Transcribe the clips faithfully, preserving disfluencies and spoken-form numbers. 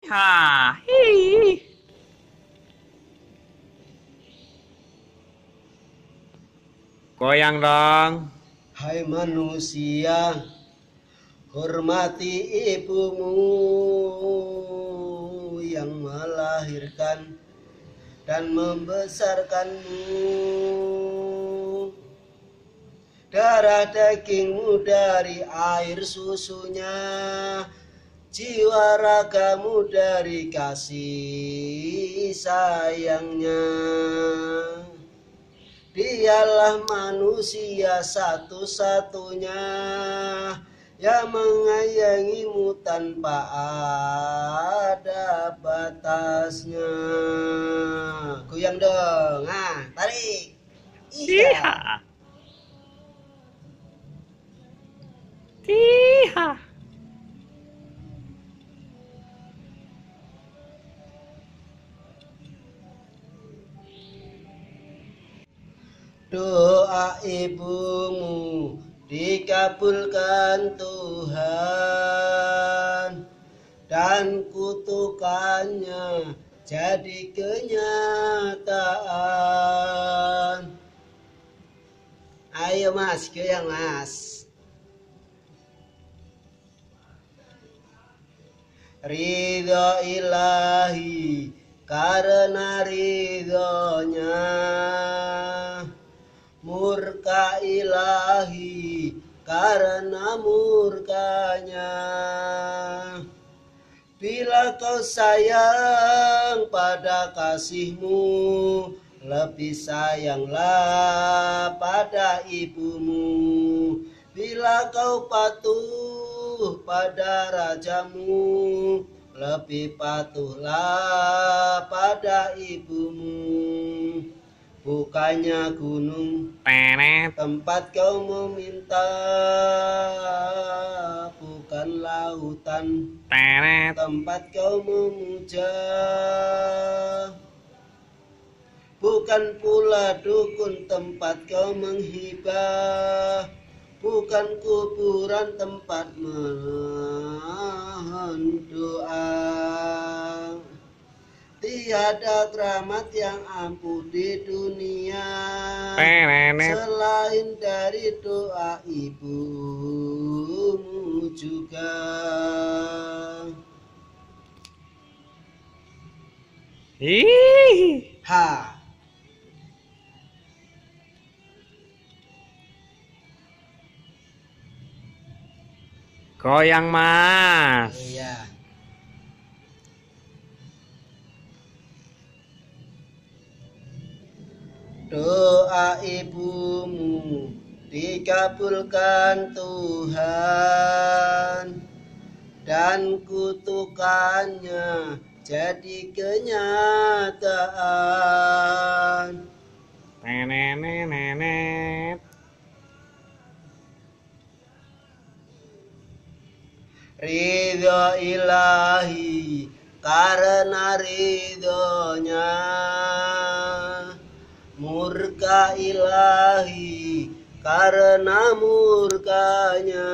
Ha, hi. Goyang dong. Hai manusia, hormati ibumu yang melahirkan dan membesarkanmu. Darah dagingmu dari air susunya, jiwa ragamu dari kasih sayangnya. Dialah manusia satu-satunya yang menyayangimu tanpa ada batasnya. Goyang dong, ah, tarik. Iya. Tiha. Tiha. Doa ibumu dikabulkan Tuhan dan kutukannya jadi kenyataan. Ayo mas, goyang mas. Ridho ilahi karena ridhonya, murka ilahi karena murkanya. Bila kau sayang pada kasihmu, lebih sayanglah pada ibumu. Bila kau patuh pada rajamu, lebih patuhlah pada ibumu. Bukannya gunung Tenet. tempat kau meminta, bukan lautan Tenet. tempat kau memuja, bukan pula dukun tempat kau menghibah, bukan kuburan tempat menahan doa. Tiada keramat yang ampuh di dunia Tenet. selain dari doa ibumu juga. Ih. Ha. Goyang mas. Iya. Doa ibumu dikabulkan Tuhan dan kutukannya jadi kenyataan. Tenenenenet. Ridho ilahi karena ridhonya, murka ilahi karena murkanya.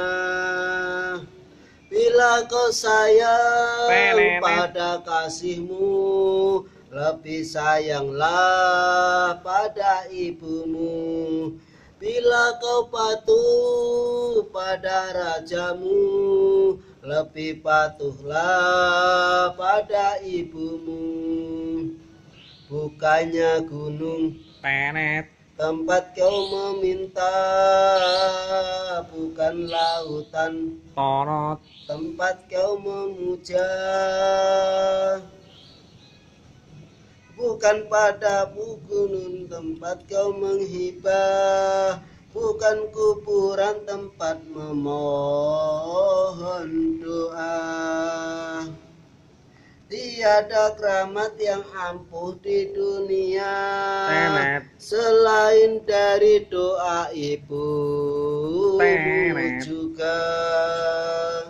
Bila kau sayang Tenenet. pada kasihmu, lebih sayanglah pada ibumu. Bila kau patuh pada rajamu, lebih patuhlah pada ibumu. Bukannya gunung Tenet. tempat kau meminta, bukan lautan Torot. tempat kau memuja, bukan pada gunung tempat kau menghibah, bukan kuburan tempat memohon doa. Tiada keramat yang ampuh di dunia Tenet. selain dari doa ibumu Tenet. juga.